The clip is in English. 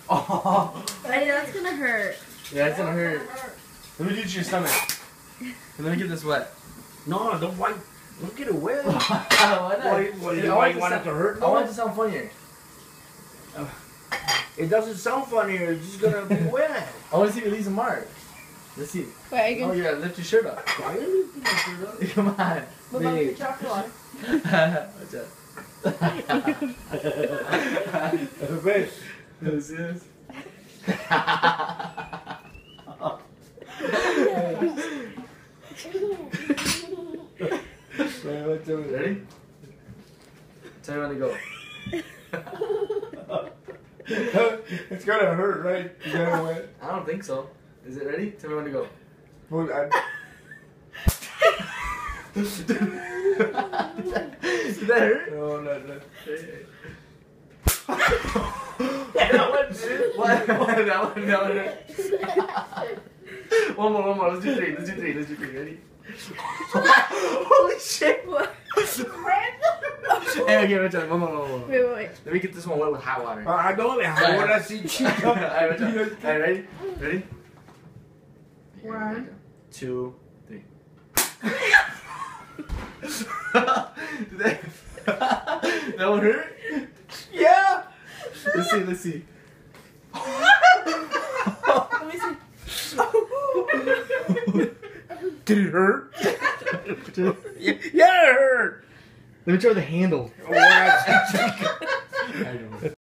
Oh. Hey, that's gonna hurt. Yeah, it's gonna hurt. Let me do it to your stomach. Let me get this wet. No, don't wipe. Don't get it wet. Why not? Why you want it to hurt? I want it to sound funnier. It doesn't sound funnier. It's just gonna be wet. I want to see if it leaves a mark. Let's see. Wait, are you gonna... Oh yeah, lift your shirt up. Why are you lifting your shirt up? Come on. What about your chocolate water? Watch out. Fish. This is. Ready? Tell me when to go. It's gonna hurt, right? You gotta wet. I don't think so. Is it ready? Tell me when to go. Well, Did that hurt? no. That one did. What? That one hurt. One more. Let's do three. Ready? Holy shit! What? Hey, okay, watch out. One more. Wait. Let me get this one wet with hot water. I don't know how would I see cheek up. Alright, watch out. Alright, ready? 1, 2, 3. That one hurt? Yeah. Let's see. let me see. Did it hurt? Yeah, it hurt. Let me try the handle. Oh,